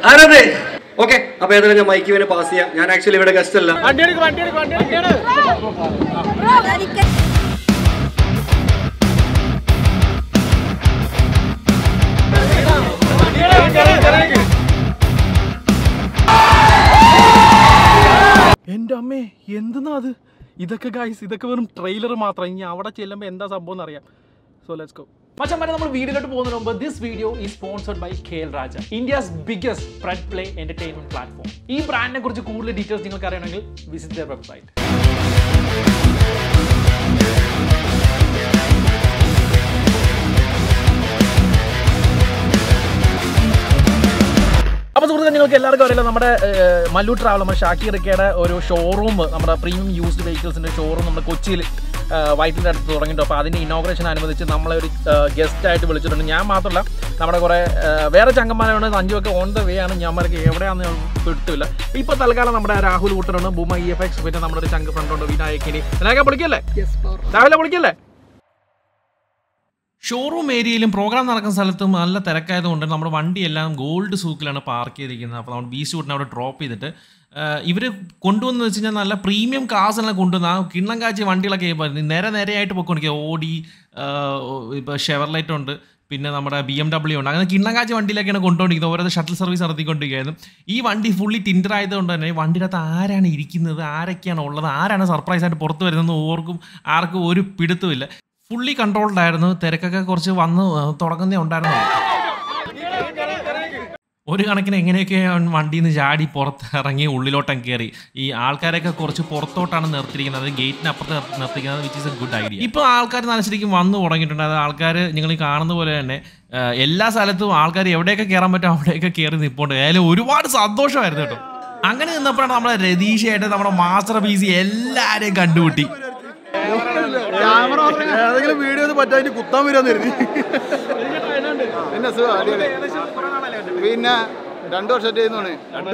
ആരതെ okay അപ്പൊ ഏതായാലും ഞാൻ മൈക്ക് ഇവനെ പാസ് ചെയ്യാം. ഞാൻ ആക്ച്വലി ഇവിടെ ഗസ്റ്റ് അല്ല. എന്റെ അമ്മേ എന്തെന്നാ അത്? ഇതൊക്കെ ഗൈസ് ഇതൊക്കെ വെറും ട്രെയിലർ മാത്രം. ഇനി അവിടെ ചെല്ലുമ്പോൾ എന്താ സംഭവം എന്നറിയാം. So let's go. മച്ചന്മാരെ നമ്മൾ വീഡിയോയിലോട്ട് പോകുന്നതിന് മുമ്പ് this video is sponsored by KL Raja, India's biggest fred play entertainment platform. ഈ ബ്രാൻഡിനെ കുറിച്ച് കൂടുതൽ ഡീറ്റെയിൽസ് നിങ്ങൾക്ക് അറിയണമെങ്കിൽ വിസിറ്റ് ദെയർ വെബ്സൈറ്റ്. അപ്പോൾ സുഹൃത്തുക്കളെ നിങ്ങൾക്ക് എല്ലാവർക്കും അറിയില്ല നമ്മുടെ മല്ലു ട്രാവലർ നമ്മുടെ ഷാക്കിറിക്കയുടെ ഒരു ഷോറൂം, നമ്മുടെ പ്രീമിയം യൂസ്ഡ് വെഹിക്കിൾസിൻ്റെ ഷോറൂം നമ്മുടെ കൊച്ചിയിൽ വൈറ്റിൻ്റെ അടുത്ത് തുടങ്ങിയിട്ടുണ്ട്. അപ്പോൾ അതിൻ്റെ ഇനോഗ്രേഷൻ അനുബന്ധിച്ച് നമ്മളെ ഒരു ഗസ്റ്റായിട്ട് വിളിച്ചിട്ടുണ്ട്. ഞാൻ മാത്രമല്ല നമ്മുടെ കുറേ വേറെ ചങ്കന്മാരുണ്ട്. സഞ്ജുവൊക്കെ ഓൺ ദ വേ ആണ്. ഞാന്മാർക്ക് എവിടെയാണെന്ന് പിടുത്തില്ല. ഇപ്പോൾ തൽക്കാലം നമ്മുടെ രാഹുൽ കൂട്ടനുണ്ട്, ബുമ EFX, പിന്നെ നമ്മുടെ ഒരു ചങ്ക് ഫ്രണ്ടുണ്ട് വിനായകിനി. ഇതിനൊക്കെ വിളിക്കല്ലേ? രാവിലെ വിളിക്കല്ലേ? ഷോറൂം ഏരിയയിലും പ്രോഗ്രാം നടക്കുന്ന സ്ഥലത്തും നല്ല തിരക്കായതുകൊണ്ട് നമ്മുടെ വണ്ടിയെല്ലാം ഗോൾഡ് സൂക്കിലാണ് പാർക്ക് ചെയ്തിരിക്കുന്നത്. അപ്പോൾ നമ്മൾ ബീച്ച് റൂട്ടിനെ അവിടെ ഡ്രോപ്പ് ചെയ്തിട്ട് ഇവർ കൊണ്ടുവന്ന് വെച്ച് കഴിഞ്ഞാൽ നല്ല പ്രീമിയം കാസെല്ലാം കൊണ്ടുവന്ന് ആ കിണ്ണം കാച്ചി വണ്ടികളൊക്കെ നേരെയായിട്ട് പൊയ്ക്കൊണ്ടിരിക്കുക. ഓടി, ഇപ്പോൾ ഷെവർലൈറ്റ് ഉണ്ട്, പിന്നെ നമ്മുടെ BMW ഉണ്ട്. അങ്ങനെ കിണ്ണം കാച്ചി വണ്ടിയിലൊക്കെയാണ് കൊണ്ടുകൊണ്ടിരിക്കുന്നത്. ഓരോ ഷട്ടിൽ സർവീസ് നടത്തിക്കൊണ്ടിരിക്കുകയായിരുന്നു. ഈ വണ്ടി ഫുള്ളി ടിൻഡർ ആയതുകൊണ്ട് തന്നെ വണ്ടിയുടെ അകത്ത് ആരാണ് ഇരിക്കുന്നത്, ആരൊക്കെയാണ് ഉള്ളത്, ആരാണ് സർപ്രൈസായിട്ട് പുറത്ത് വരുന്നതെന്ന് ആർക്കും ഒരു പിടുത്തമില്ല. ഫുള്ളി കൺട്രോൾഡ് ആയിരുന്നു. തിരക്കൊക്കെ കുറച്ച് വന്ന് തുടങ്ങുന്നേ ഉണ്ടായിരുന്നു. ഒരു കണക്കിന് എങ്ങനെയൊക്കെ വണ്ടിയിൽ നിന്ന് ചാടി പുറത്തിറങ്ങി ഉള്ളിലോട്ടം കയറി. ഈ ആൾക്കാരൊക്കെ കുറച്ച് പുറത്തോട്ടാണ് നിർത്തിയിരിക്കുന്നത്, ഗേറ്റിന് അപ്പുറത്ത് നിർത്തിയിരിക്കുന്നത്, which is a good idea. ഇപ്പോൾ ആൾക്കാർ ശരിക്കും വന്നു തുടങ്ങിയിട്ടുണ്ട്. അത് ആൾക്കാർ നിങ്ങൾ ഈ കാണുന്ന പോലെ തന്നെ എല്ലാ സ്ഥലത്തും ആൾക്കാർ എവിടെയൊക്കെ കയറാൻ പറ്റും അവിടെയൊക്കെ കയറി നിൽപ്പുണ്ട്. അതിൽ ഒരുപാട് സന്തോഷമായിരുന്നു കേട്ടോ. അങ്ങനെ നിന്നപ്പോഴാണ് നമ്മളെ രതീഷായിട്ട് നമ്മുടെ മാസ്റ്റർ പീസ് എല്ലാവരെയും കണ്ടുമുട്ടി. ഏതെങ്കിലും വീഡിയോ പറ്റാൻ കുത്താൻ വരാന്ന് പിന്നെ 2 വർഷമായിട്ട് ചെയ്യുന്നതാണ്.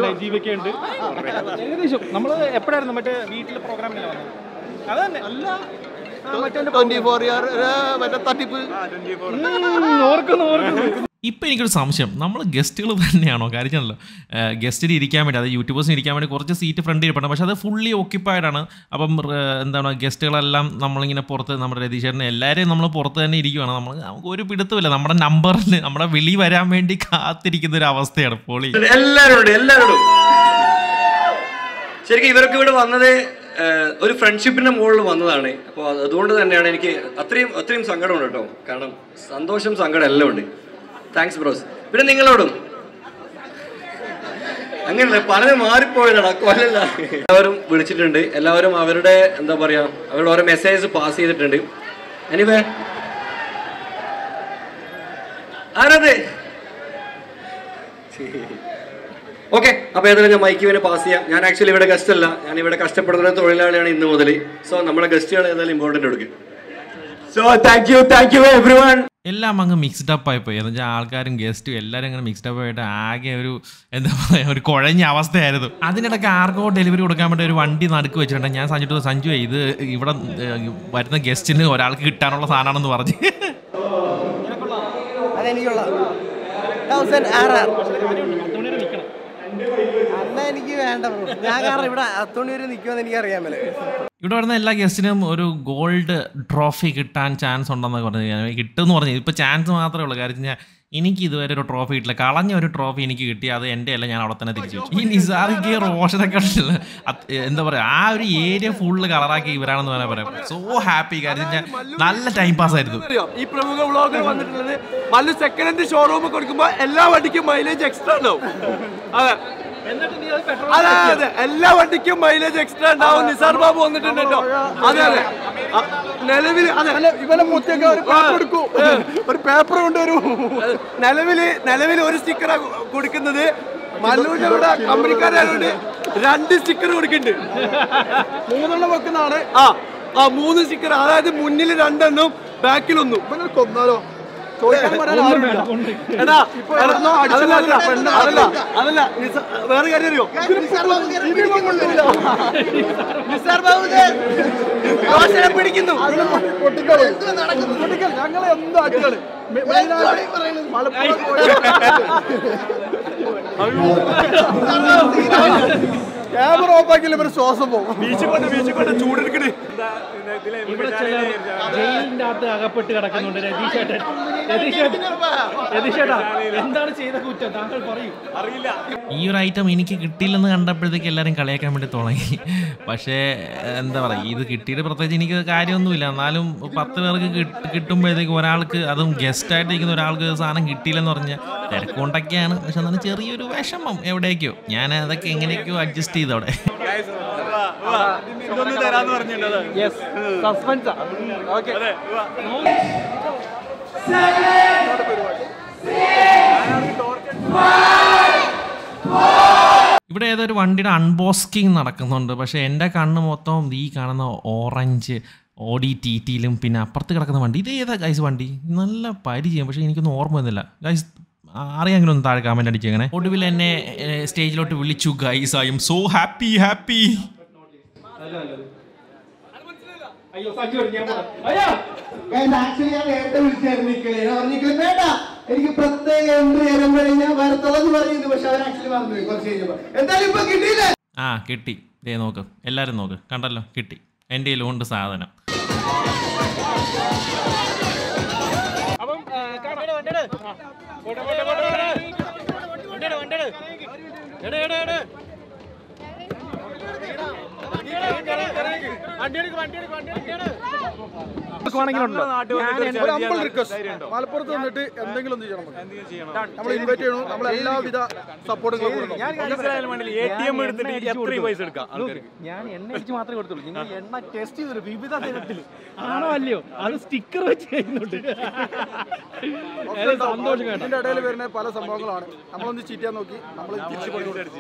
നമ്മൾ എപ്പോഴായിരുന്നു മറ്റേ വീട്ടിലെ പ്രോഗ്രാമിലാണ് അതന്നെ അല്ല 24 ഇയർ മറ്റേ തട്ടിപ്പ് ഓർക്കുന്നു. ഇപ്പം എനിക്കൊരു സംശയം, നമ്മൾ ഗസ്റ്റുകൾ തന്നെയാണോ? കാര്യമാണല്ലോ ഗസ്റ്റിന് ഇരിക്കാൻ വേണ്ടി, അത് യൂട്യൂബേഴ്സിന് ഇരിക്കാൻ വേണ്ടി കുറച്ച് സീറ്റ് ഫ്രണ്ട് ഇരിപ്പുണ്ട്. പക്ഷേ അത് ഫുള്ളി ഓക്യുപ്പൈഡാണ്. അപ്പം എന്താണ് ഗസ്റ്റുകളെല്ലാം നമ്മളിങ്ങനെ പുറത്ത്, നമ്മുടെ രതീഷേട്ടനെ എല്ലാവരെയും നമ്മൾ പുറത്ത് തന്നെ ഇരിക്കുവാണ്. നമുക്ക് ഒരു പിടുത്തമില്ല. നമ്മുടെ നമ്പറിൽ നമ്മുടെ വിളി വരാൻ വേണ്ടി കാത്തിരിക്കുന്ന ഒരു അവസ്ഥയാണ്. പൊളി. എല്ലാവരോടും ശരിക്കും ഇവർക്ക് ഇവിടെ വന്നത് ഒരു ഫ്രണ്ട്ഷിപ്പിന്റെ മുകളിൽ വന്നതാണ്. അപ്പോൾ അതുകൊണ്ട് തന്നെയാണ് എനിക്ക് അത്രയും സങ്കടമുണ്ട് കേട്ടോ. കാരണം സന്തോഷം സങ്കടം എല്ലാം ഉണ്ട്. Thanks bros. പിന്നെ നിങ്ങളോടും അങ്ങനെയല്ല, പലരും മാറിപ്പോയതാണ്. കൊല്ലല്ല, എല്ലാവരും വിളിച്ചിട്ടുണ്ട്. എല്ലാവരും അവരുടെ എന്താ പറയാ, അവരുടെ ഓരോ മെസ്സേജ് പാസ് ചെയ്തിട്ടുണ്ട്. എനിവേ ആരത് ഓക്കെ അപ്പൊ ഏതായാലും ഞാൻ മൈക്ക് ഇവനെ പാസ് ചെയ്യാം. ഞാൻ ആക്ച്വലി ഇവിടെ ഗസ്റ്റ് അല്ല, ഞാൻ ഇവിടെ കഷ്ടപ്പെടുന്ന തൊഴിലാളിയാണ് ഇന്ന് മുതൽ. സോ നമ്മുടെ ഗസ്റ്റുകൾ ഏതായാലും ഇമ്പോർട്ടൻ്റ് കൊടുക്കും. So thank you everyone. എല്ലാം അങ്ങ് മിക്സ്ഡ് അപ്പ് ആയിപ്പോയി. എന്ന് വെച്ചാൽ ആൾക്കാരും ഗസ്റ്റും എല്ലാവരും അങ്ങനെ മിക്സ്ഡ് അപ്പ് ആയിട്ട് ആകെ ഒരു എന്താ പറയുക, ഒരു കുഴഞ്ഞ അവസ്ഥയായിരുന്നു. അതിനിടയ്ക്ക് ആർക്കോ ഡെലിവറി കൊടുക്കാൻ വേണ്ടി ഒരു വണ്ടി നടുക്ക് വെച്ചിട്ടുണ്ട്. ഞാൻ സഞ്ജു ഇത് ഇവിടെ വരുന്ന ഗസ്റ്റിന് ഒരാൾക്ക് കിട്ടാനുള്ള സാധനമാണെന്ന് പറഞ്ഞു. എനിക്ക് വേണ്ട, ഞാൻ കാരണം ഇവിടെ 10 വരെ നിൽക്കുമെന്ന് എനിക്ക് അറിയാമല്ലോ. ഇവിടെ വരുന്ന എല്ലാ ഗസ്റ്റിനും ഒരു ഗോൾഡ് ട്രോഫി കിട്ടാൻ ചാൻസ് ഉണ്ടെന്ന് പറഞ്ഞു. കിട്ടുമെന്ന് പറഞ്ഞു. ഇപ്പോൾ ചാൻസ് മാത്രമേ ഉള്ളൂ. കാര്യം എനിക്ക് ഇതുവരെ ഒരു ട്രോഫി കിട്ടില്ല. കളഞ്ഞ ഒരു ട്രോഫി എനിക്ക് കിട്ടി, അത് എൻ്റെ അല്ല, ഞാൻ അവിടെ തന്നെ തിരിച്ചു വെച്ചു. ഈ നിസാറിക്ക് റോഷനൊക്കെ എന്താ പറയുക, ആ ഒരു ഏരിയ ഫുള്ള് കളറാക്കി ഇവരാണെന്ന് തന്നെ പറയാം. So happy. കാര്യം നല്ല ടൈം പാസ് ആയിരുന്നു. ഈ പ്രമുഖ വ്ളോഗർ വന്നിട്ടുള്ളത് മല്ലു സെക്കൻഡ് ഹാൻഡ് ഷോറൂം കൊടുക്കുമ്പോൾ എല്ലാ വണ്ടിക്കും മൈലേജ് എക്സ്ട്രാ ഉണ്ടാവും. അതെ അതെ, എല്ലാ വണ്ടിക്കും മൈലേജ് എക്സ്ട്രാ ഉണ്ടാവും. നിസാർ ബാബു വന്നിട്ടുണ്ട് കേട്ടോ. അതെ അതെ, നിലവിൽ ഇവനെ മുത്തൊക്കെ ഒരു പേപ്പർ കൊണ്ടുവരൂ. നിലവിൽ ഒരു സ്റ്റിക്കർ കൊടുക്കുന്നത്. മല്ലൂടെ കമ്പനിക്കാരായതുകൊണ്ട് 2 സ്റ്റിക്കർ കൊടുക്കുന്നുണ്ട്. 3 വെക്കുന്നതാണ്. 3 സ്റ്റിക്കർ, അതായത് മുന്നിൽ 2 ബാക്കിൽ 1. ഇപ്പൊ കൊന്നാലോ അതല്ല വേറെ കാര്യം അറിയോ, പിടിക്കുന്നു. ഞങ്ങളെ എന്താ ക്യാമറ ഓഫാക്കില്ല ഇവര് ശ്വാസം പോകും. ബീച്ച് ചൂടെടുക്കണേ. ഇവിടെ ചില ജയിലിന്റെ അകത്ത് അകപ്പെട്ട് കിടക്കുന്നുണ്ട്. രതീഷേട്ടാ എന്താണ് ചെയ്ത കുറ്റം താങ്കൾ പറയൂ. അറിയില്ല. ഈ ഒരു ഐറ്റം എനിക്ക് കിട്ടിയില്ലെന്ന് കണ്ടപ്പോഴത്തേക്ക് എല്ലാവരും കളിയാക്കാൻ വേണ്ടി തുടങ്ങി. പക്ഷേ എന്താ പറയുക, ഇത് കിട്ടിയിട്ട് പ്രത്യേകിച്ച് എനിക്ക് കാര്യമൊന്നുമില്ല. എന്നാലും 10 പേർക്ക് കിട്ടുമ്പോഴത്തേക്ക് ഒരാൾക്ക്, അതും ഗസ്റ്റായിട്ട് ഇരിക്കുന്ന ഒരാൾക്ക് സാധനം കിട്ടിയില്ലെന്ന് പറഞ്ഞാൽ തിരക്കൊണ്ടൊക്കെയാണ്. പക്ഷെ എന്നാലും ചെറിയൊരു വിഷമം എവിടേക്കോ. ഞാൻ അതൊക്കെ എങ്ങനെയൊക്കെയോ അഡ്ജസ്റ്റ് ചെയ്തവിടെ. ഇവിടെ ഏതൊരു വണ്ടിയുടെ അൺബോസ്കിങ് നടക്കുന്നുണ്ട്. പക്ഷേ എൻ്റെ കണ്ണ് മൊത്തം ഈ കാണുന്ന ഓറഞ്ച് ഓഡി ടിയിലും പിന്നെ അപ്പുറത്ത് കിടക്കുന്ന വണ്ടി, ഇത് ഏതാ ഗൈസ് വണ്ടി? നല്ല പരിചയം, പക്ഷേ എനിക്കൊന്നും ഓർമ്മ വരുന്നില്ല. ഗൈസ് അറിയാമെങ്കിലും ഒന്ന് താഴെ കമൻറ്റ് അടിച്ച്. അങ്ങനെ ഒടുവിൽ എന്നെ സ്റ്റേജിലോട്ട് വിളിച്ചു. Guys I am so happy. എനിക്ക് പ്രത്യേക എൻട്രി ചെയ്യുമ്പോഴേ ഞാൻ വരത്തുള്ളൂ പറയുന്നത്. പക്ഷെ അവർ ആക്ച്വലി പറഞ്ഞു കുറച്ച് കഴിഞ്ഞപ്പോൾ എന്തായാലും ഇപ്പൊ കിട്ടിയില്ലേ? ആ കിട്ടി. ദേ നോക്ക്, എല്ലാവരും നോക്ക്, കണ്ടല്ലോ കിട്ടി. എൻ്റെ കയ്യിലുണ്ട് സാധനം. മലപ്പുറത്ത് വന്നിട്ട് എന്തെങ്കിലും നമ്മൾ ഇൻവൈറ്റ് ചെയ്യണം. നമ്മൾ എല്ലാവിധ സപ്പോർട്ടും ഞാൻ എണ്ണ അടിച്ച് മാത്രമേ കൊടുത്തുള്ളൂ. നിങ്ങൾ എണ്ണ ടെസ്റ്റ് ചെയ്തു വിവിധ തരത്തിൽ ആണോ അല്ലയോ അത് സ്റ്റിക്കർ വെച്ച് ചെയ്യുന്നുണ്ട്. സന്തോഷം. ഇതിന്റെ ഇടയിൽ വരുന്ന പല സംഭവങ്ങളാണ്. നമ്മളൊന്ന് ചീറ്റാൻ നോക്കി നമ്മൾ തിരിച്ചു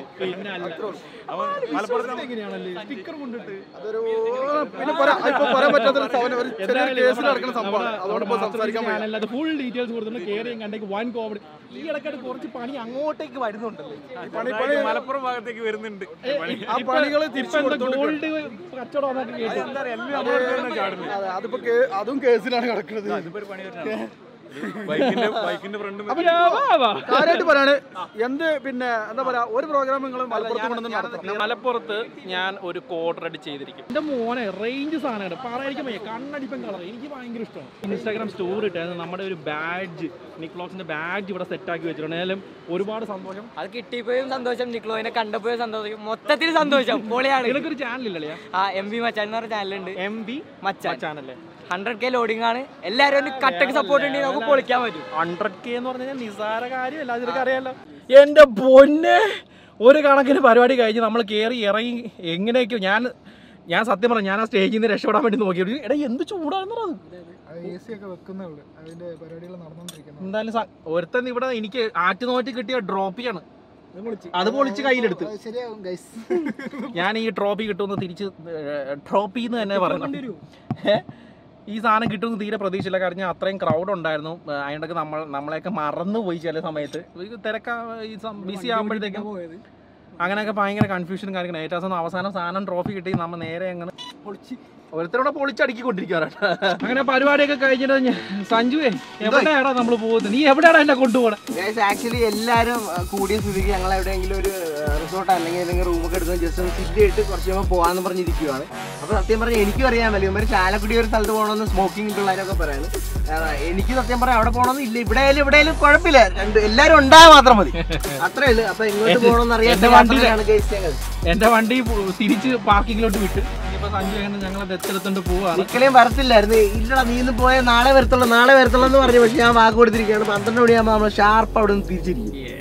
എങ്ങനെയാണല്ലേ സ്റ്റിക്കർ കൊണ്ടിട്ട് അതൊരു പിന്നെ പറയാൻ പറ്റാത്ത കേസിൽ നടക്കുന്ന സംഭവമാണ്. അതുകൊണ്ട് സംസാരിക്കാൻ ഫുൾ ഡീറ്റെയിൽസ് കൊടുത്തിട്ടുണ്ട്. കയറിയും കണ്ടേക്ക് വൻ കോമഡി. ഈ ഇടയ്ക്കായിട്ട് കുറച്ച് പണി അങ്ങോട്ടേക്ക് വരുന്നുണ്ടല്ലേ, മലപ്പുറം ഭാഗത്തേക്ക് വരുന്നുണ്ട്. ആ പണികൾ ഗോൾഡ് കച്ചവടം അതിപ്പോ അതും കേസിലാണ് കിടക്കുന്നത്. കാര്യമായിട്ട് പറയാണ് എന്ത് പിന്നെ എന്താ പറയാ ഒരു പ്രോഗ്രാം നിങ്ങൾ മലപ്പുറത്ത് ഞാൻ ഒരു കോഡ് റെഡി ചെയ്തിരിക്കും. എന്റെ മോനെ റേഞ്ച് സാധനമാണ് പറയാതിരിക്കാൻ വയ്യ. കണ്ണടിപ്പൻ കളർ എനിക്ക് ഭയങ്കര ഇഷ്ടമാണ്. ഇൻസ്റ്റാഗ്രാം സ്റ്റോറി ഇട്ടായിരുന്നു നമ്മുടെ ഒരു ബാഡ്ജ്, നിക്ലോസിന്റെ ബാഡ്ജ് ഇവിടെ സെറ്റ് ആക്കി വെച്ചിട്ടുണ്ട്. ഏതായാലും ഒരുപാട് സന്തോഷം. അത് കിട്ടിയപ്പോഴും സന്തോഷം, നിക്ലോസിനെ കണ്ടപ്പോഴും സന്തോഷം, മൊത്തത്തിൽ സന്തോഷം. പൊളിയാണ്. നിനക്കൊരു ചാനലില്ലേ? MB മച്ചാൻ എന്ന് പറഞ്ഞ ചാനലുണ്ട്. MB മച്ചാൻ ചാനല്ലേ? 100K ലോഡിംഗ് ആണ്. എല്ലാവരും കട്ടക്ക് സപ്പോർട്ട് ഉണ്ടെങ്കിൽ നമുക്ക് പൊളിക്കാൻ പറ്റും. 100K എന്ന് പറഞ്ഞു കഴിഞ്ഞാൽ നിസാര കാര്യമല്ല, അതിനൊക്കെ അറിയാലോ. എന്റെ പൊന്നെ, ഒരു കണക്കിന് പരിപാടി കഴിഞ്ഞ് നമ്മൾ കയറി ഇറങ്ങി എങ്ങനെയൊക്കെയോ ഞാൻ സത്യം പറഞ്ഞു, ഞാൻ ആ സ്റ്റേജിൽ നിന്ന് രക്ഷപ്പെടാൻ വേണ്ടി നോക്കിയത്. എടാ എന്ത് ചൂടാണെന്ന് എന്തായാലും ഒരുത്തൻ ഇവിടെ എനിക്ക് ആറ്റുനോറ്റി കിട്ടിയ ട്രോഫിയാണ്. അത് പൊളിച്ച് കയ്യിലെടുത്ത് ഞാൻ ഈ ട്രോഫി കിട്ടുമെന്ന് തിരിച്ച് ട്രോഫി എന്ന് തന്നെ പറഞ്ഞു. ഈ സാധനം കിട്ടുമെന്ന് തീരെ പ്രതീക്ഷയില്ല. കാരണം അത്രയും ക്രൗഡ് ഉണ്ടായിരുന്നു. അതിനൊക്കെ നമ്മളെയൊക്കെ മറന്നു പോയി ചില സമയത്ത്. ബിസി ആകുമ്പോഴത്തേക്കും അങ്ങനെയൊക്കെ ഭയങ്കര കൺഫ്യൂഷനും കാര്യങ്ങളും. ഏറ്റവും അവസാനം സാധനം ട്രോഫി കിട്ടി നമ്മൾ നേരെ അങ്ങനെ ഓരോരുത്തരോടെ പൊളിച്ചടുക്കിക്കൊണ്ടിരിക്കുകയാണ്. അങ്ങനെ പരിപാടിയൊക്കെ കഴിഞ്ഞിട്ട് സഞ്ജുവേ എവിടെയാടാ നമ്മൾ പോകുന്നത്? നീ എവിടെയാടാ എന്നെ കൊണ്ടുപോകണേ? ആക്ച്വലി എല്ലാവരും കൂടിയ സ്ഥിതിക്ക് ഞങ്ങൾ എവിടെയെങ്കിലും ഒരു റിസോർട്ട് അല്ലെങ്കിൽ ഏതെങ്കിലും റൂമൊക്കെ എടുത്ത് ജസ്റ്റ് ഒന്ന് സിറ്റ് ചെയ്തിട്ട് കുറച്ച് കഴിയുമ്പോൾ പോകാമെന്ന് പറഞ്ഞിരിക്കുവാണ്. അപ്പോൾ സത്യം പറഞ്ഞാൽ എനിക്കും അറിയാമല്ലോ ഇവർ ചാലക്കുടി ഒരു സ്ഥലത്ത് പോകണമെന്ന് സ്മോക്കിംഗ് പിള്ളേരൊക്കെ പറയുന്നത്. എനിക്ക് സത്യം പറയാം അവിടെ പോകണമെന്ന് ഇല്ല. ഇവിടെയായാലും കുഴപ്പമില്ല, എല്ലാവരും ഉണ്ടായാൽ മാത്രം മതി, അത്രേ ഉള്ളൂ. അപ്പോൾ എങ്ങോട്ട് പോകണമെന്ന് അറിയാൻ എൻ്റെ വണ്ടി തിരിച്ച് പാർക്കിങ്ങിലോട്ട് വിട്ട് ഞങ്ങൾ ദത്തെടുത്തോണ്ട് പോവാണ്. ഒരിക്കലും വരത്തില്ലായിരുന്നു. ഇല്ലടാ നീ ഇന്ന് പോയാൽ നാളെ വരത്തുള്ളൂ എന്ന് പറഞ്ഞു. പക്ഷെ ഞാൻ വാക്ക് കൊടുത്തിരിക്കുകയാണ്. 12 മണിയാകുമ്പോൾ നമ്മൾ ഷാർപ്പ് അവിടെ നിന്ന് തിരിച്ചിരിക്കും.